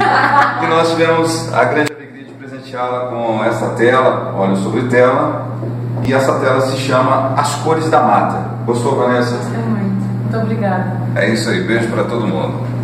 E nós tivemos a grande alegria de presenteá-la com essa tela, óleo sobre tela. E essa tela se chama As Cores da Mata. Gostou, Vanessa? Gostei muito. Muito obrigada. É isso aí, beijo para todo mundo.